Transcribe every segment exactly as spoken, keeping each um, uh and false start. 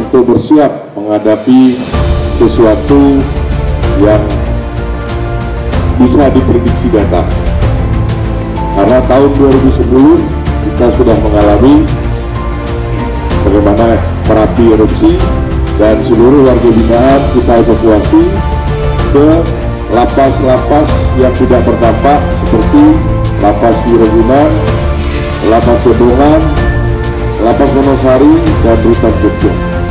untuk bersiap menghadapi sesuatu yang bisa diprediksi datang. Karena tahun dua ribu sepuluh kita sudah mengalami bagaimana Merapi erupsi dan seluruh warga binaan kita evakuasi ke lapas-lapas yang tidak terdampak seperti Lapas Wiraguna, Lapas Sebongan, Lapas Wonosari, dan Rutan Jogja.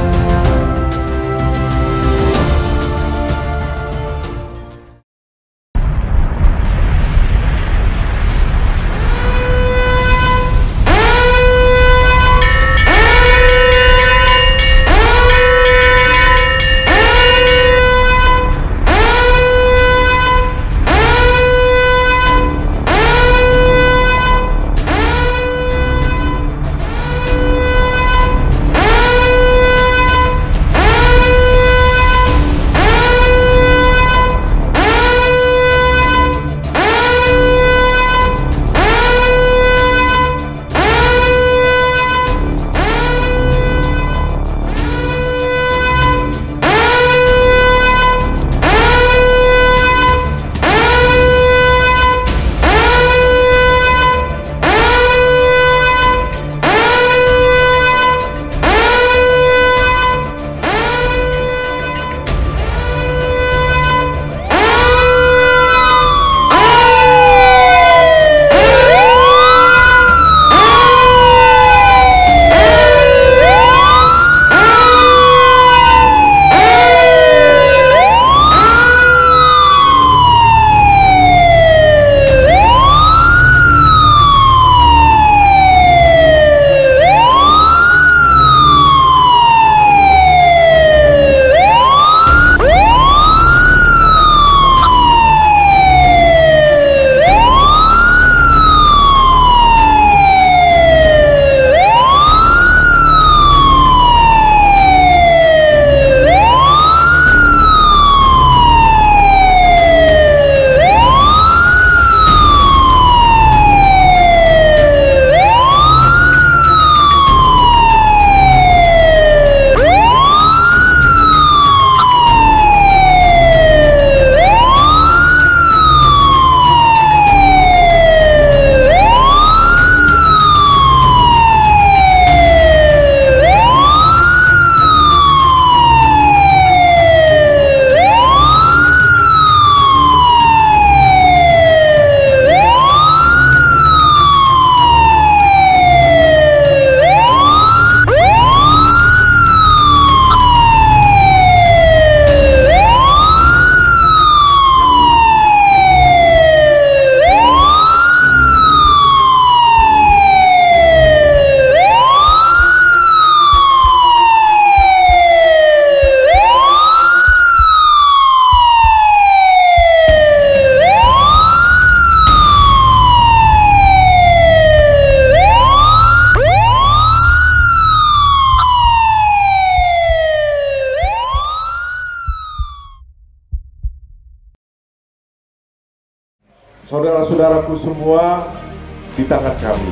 Saudara-saudaraku semua, di tangan kami.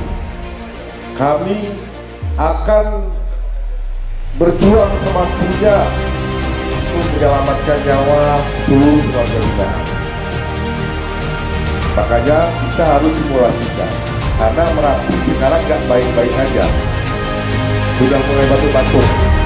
Kami akan berjuang semampunya untuk menyelamatkan nyawa seluruh warga binaan. Makanya kita harus simulasikan, karena Merapi sekarang nggak baik-baik aja, sudah mulai batuk-batuk.